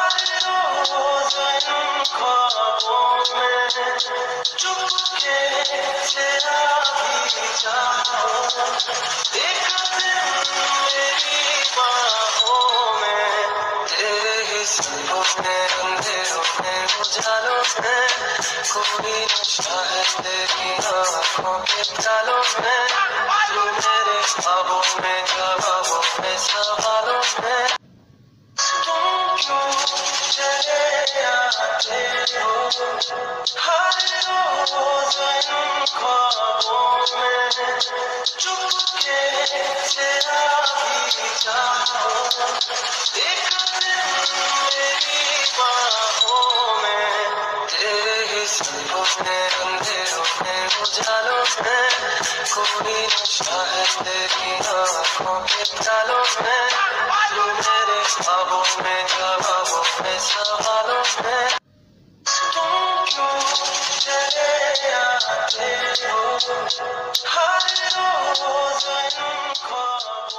रोज इन ख्वाबों में चुपके से आ भी जाओ, एक दिन मेरी बाहों में, तेरे ही सपने अंधेरों में उजालों में, कोई नशा है तेरी आँखों के प्यालों में, तू मेरे ख्वाबों में ख्वाबों में सवालों में, तुम क्यों चले आते हो हर रोज इन ख्वाबों में, चुपके से आ भी जाओ, एक दिन मेरी बाहों में, तेरे ही सपने अंधेरों में उजालों में, कोई नशा है तेरी आँखों के प्यालों में, तू मेरे ख्वाबों में ख्वाबों में सवालों में, तुम क्यों चले आते हो हर रोज इन ख्वाबों